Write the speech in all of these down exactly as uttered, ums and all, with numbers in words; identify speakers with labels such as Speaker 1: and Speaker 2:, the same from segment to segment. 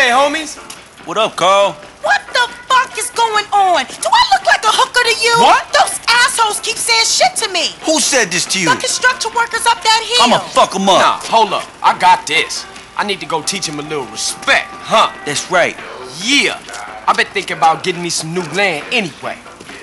Speaker 1: Hey, homies.
Speaker 2: What up, Carl?
Speaker 3: What the fuck is going on? Do I look like a hooker to you?
Speaker 1: What?
Speaker 3: Those assholes keep saying shit to me.
Speaker 2: Who said this to you?
Speaker 3: The construction workers up that hill.
Speaker 2: I'ma fuck them up.
Speaker 1: Nah, hold up. I got this. I need to go teach him a little respect, huh?
Speaker 2: That's right.
Speaker 1: Yeah. I've been thinking about getting me some new land anyway.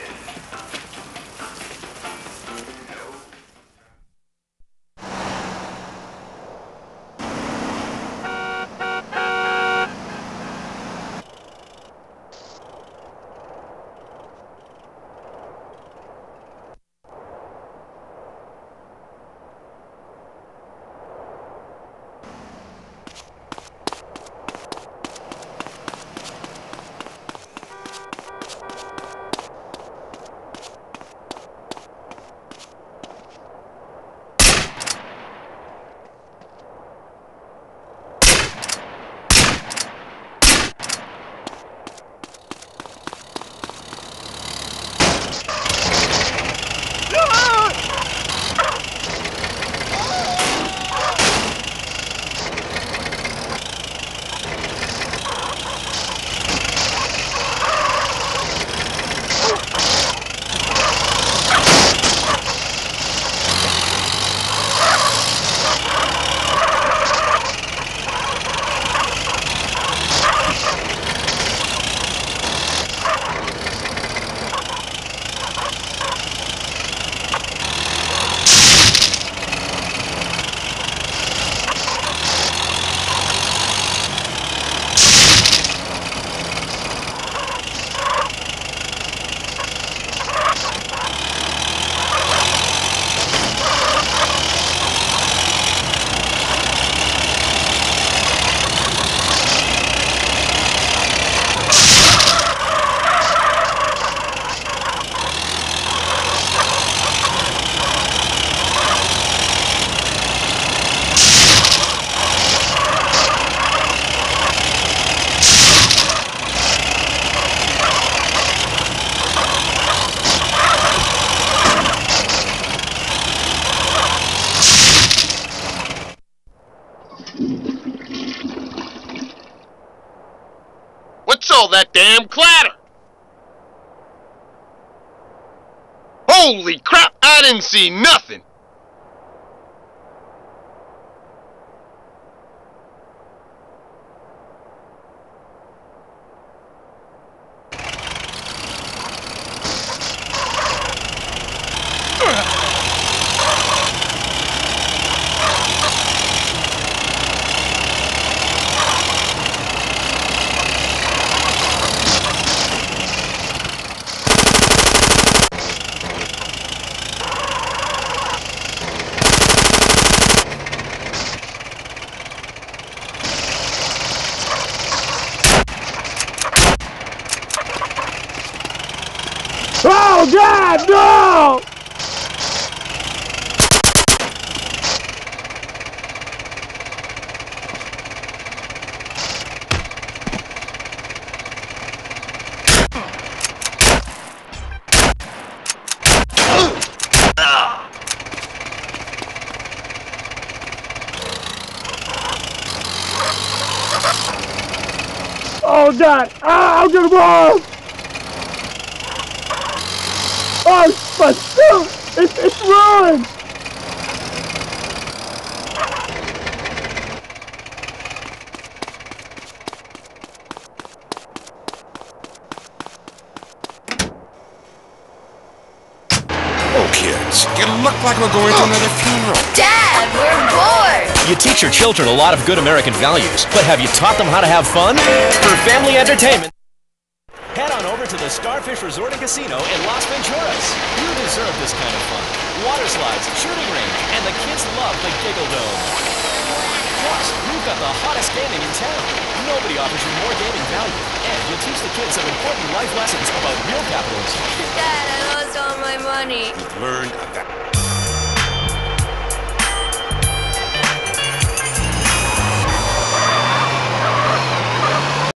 Speaker 4: What's all that damn clatter? Holy crap, I didn't see nothing!
Speaker 5: Oh God, no! Oh God! Ah, I'm gonna blow! Oh, my suit! It's, it's ruined!
Speaker 6: Oh, kids, it look like we're going to another funeral.
Speaker 7: Dad, we're bored!
Speaker 8: You teach your children a lot of good American values, but have you taught them how to have fun? For family entertainment, head on over to the Starfish Resort and Casino in Las Venturas. You deserve this kind of fun. Water slides, shooting range, and the kids love the Giggle Dome. Plus, we've got the hottest gaming in town. Nobody offers you more gaming value, and you'll teach the kids some important life lessons about real capitalism.
Speaker 7: Dad, I lost all my money.
Speaker 6: We've learned that.